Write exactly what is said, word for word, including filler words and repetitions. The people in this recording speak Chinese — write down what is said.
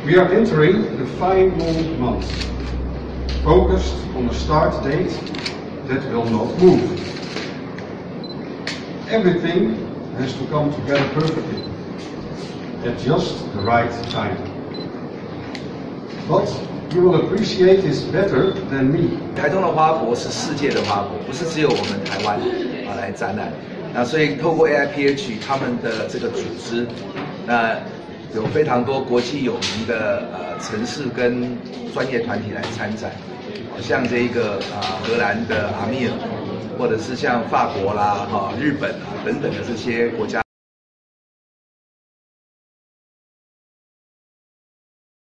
We are entering the final month, focused on a start date that will not move. Everything has to come together perfectly, at just the right time. But you will appreciate this better than me. 台中的花博是世界的花博，不是只有我们台湾啊来展览。那所以透过 A I P H 他们的这个组织，那有非常多国际有名的呃城市跟专业团体来参展，像这一个啊荷兰的阿米尔，或者是像法国啦、哈日本啊等等的这些国家。